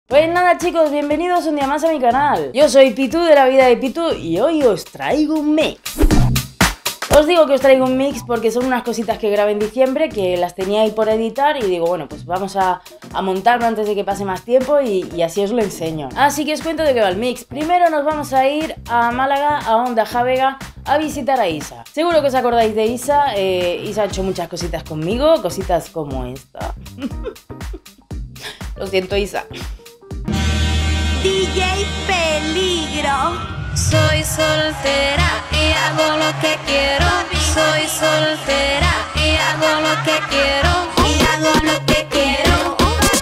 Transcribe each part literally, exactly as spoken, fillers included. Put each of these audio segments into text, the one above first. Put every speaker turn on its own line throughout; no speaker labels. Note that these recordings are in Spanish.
Pues nada chicos, bienvenidos un día más a mi canal. Yo soy Pitu de la vida de Pitu y hoy os traigo un mix. Os digo que os traigo un mix porque son unas cositas que grabé en diciembre que las tenía ahí por editar y digo, bueno, pues vamos a, a montarlo antes de que pase más tiempo y, y así os lo enseño. Así que os cuento de qué va el mix. Primero nos vamos a ir a Málaga, a Onda Javega, a visitar a Isa. Seguro que os acordáis de Isa, eh, Isa ha hecho muchas cositas conmigo, cositas como esta. Lo siento, Isa.
D J Peligro. Soy soltera y hago lo que quiero. Soy soltera y hago lo que quiero. Y hago lo que quiero.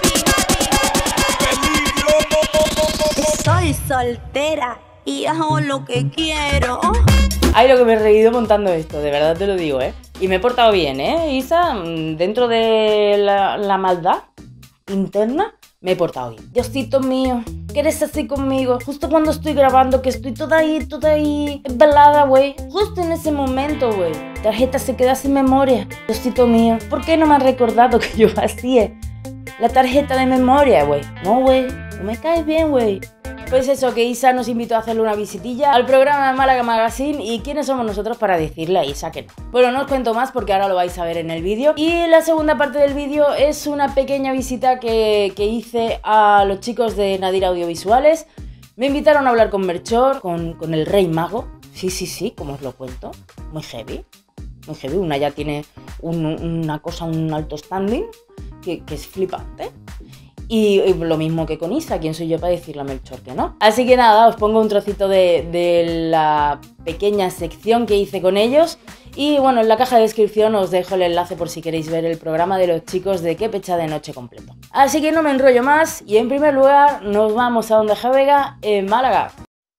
Soy soltera y hago lo que quiero.
Ay, lo que me he reído montando esto, de verdad te lo digo, ¿eh? Y me he portado bien, ¿eh, Isa? Dentro de la, la maldad interna, me he portado bien. Diosito mío, que eres así conmigo. Justo cuando estoy grabando, que estoy toda ahí, toda ahí velada, güey. Justo en ese momento, güey. Tarjeta se queda sin memoria. Diosito mío, ¿por qué no me has recordado que yo hacía la tarjeta de memoria, güey? No, güey, no me caes bien, güey. Pues eso, que Isa nos invitó a hacerle una visitilla al programa de Málaga Magazine. ¿Y quiénes somos nosotros para decirle a Isa que no? Bueno, no os cuento más porque ahora lo vais a ver en el vídeo. Y la segunda parte del vídeo es una pequeña visita que, que hice a los chicos de Nadir Audiovisuales. Me invitaron a hablar con Melchor, con, con el Rey Mago. Sí, sí, sí, como os lo cuento. Muy heavy, muy heavy. Una ya tiene un, una cosa, un alto standing que, que es flipante. Y, y lo mismo que con Isa, ¿quién soy yo para decirle a Melchor que no? Así que nada, os pongo un trocito de, de la pequeña sección que hice con ellos. Y bueno, en la caja de descripción os dejo el enlace por si queréis ver el programa de los chicos de Qué Pecha de Noche completo. Así que no me enrollo más y en primer lugar nos vamos a Onda Javega, en Málaga.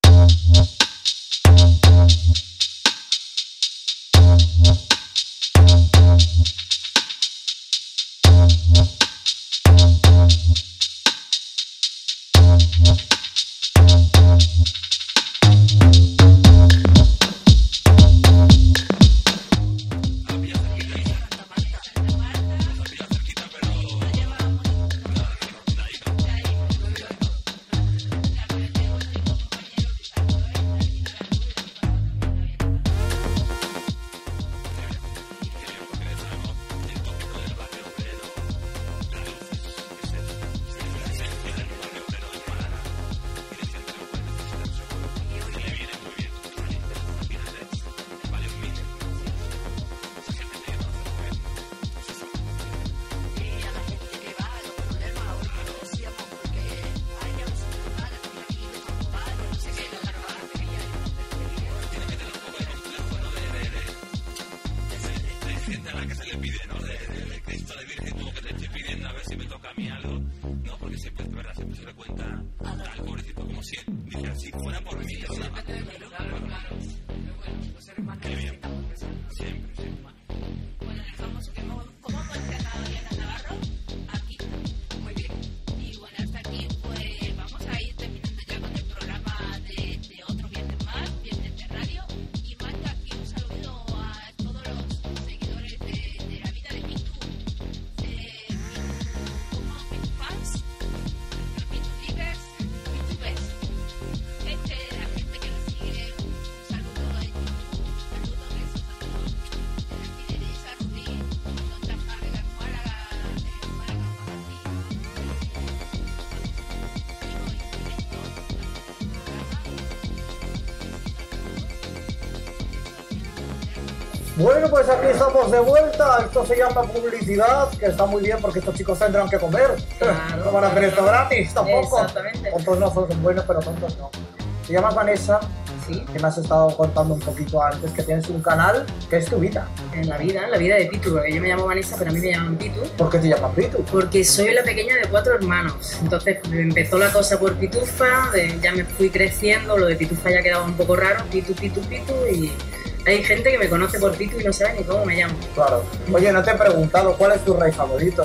Bueno, pues aquí estamos de vuelta. Esto se llama publicidad, que está muy bien porque estos chicos tendrán que comer. Claro, no van a hacer esto gratis tampoco. Exactamente. Otros no son buenos, pero tontos no. Te llamas Vanessa, sí, que me has estado contando un poquito antes, que tienes un canal que es tu vida.
En la vida, en la vida de Pitu, porque yo me llamo Vanessa, pero a mí me llaman Pitu.
¿Por qué te llamas Pitu?
Porque soy la pequeña de cuatro hermanos. Entonces empezó la cosa por Pitufa, de, ya me fui creciendo, lo de Pitufa ya quedaba un poco raro, Pitu, Pitu, Pitu, y hay gente que me conoce por Pitu y no sabe ni cómo me llamo.
Claro. Oye, no te he preguntado, ¿cuál es tu rey favorito?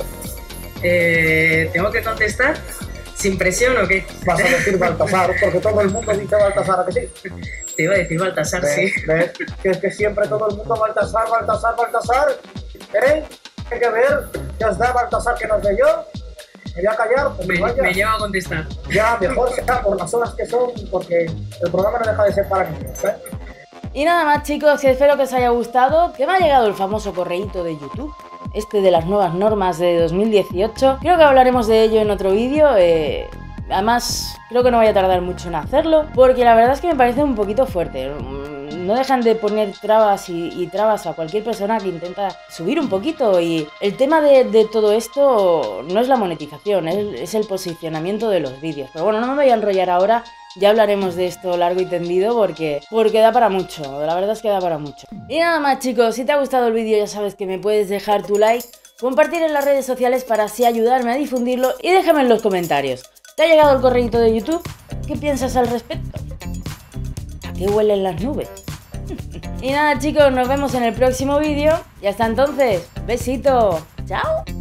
Eh, ¿Tengo que contestar? ¿Sin presión o qué?
Vas a decir Baltasar, porque todo el mundo dice Baltasar, ¿a que sí?
Te iba a decir Baltasar,
¿Ves?
sí.
¿Ves? Que es que siempre todo el mundo Baltasar, Baltasar, Baltasar. ¿Eh? Hay que ver, ¿qué os da Baltasar que nos ve yo? me voy a callar, pues
me,
vaya.
me lleva a contestar.
Ya, mejor sea por las horas que son, porque el programa no deja de ser para niños, ¿eh?
Y nada más, chicos, que espero que os haya gustado, que me ha llegado el famoso correíto de YouTube, este de las nuevas normas de dos mil dieciocho. Creo que hablaremos de ello en otro vídeo, eh, además creo que no voy a tardar mucho en hacerlo, porque la verdad es que me parece un poquito fuerte. No dejan de poner trabas y, y trabas a cualquier persona que intenta subir un poquito, y el tema de, de todo esto no es la monetización, es, es el posicionamiento de los vídeos. Pero bueno, no me voy a enrollar ahora. Ya hablaremos de esto largo y tendido porque, porque da para mucho, la verdad es que da para mucho. Y nada más, chicos, si te ha gustado el vídeo ya sabes que me puedes dejar tu like, compartir en las redes sociales para así ayudarme a difundirlo y déjame en los comentarios. ¿Te ha llegado el correíto de YouTube? ¿Qué piensas al respecto? ¿A qué huelen las nubes? Y nada, chicos, nos vemos en el próximo vídeo y hasta entonces, besito, chao.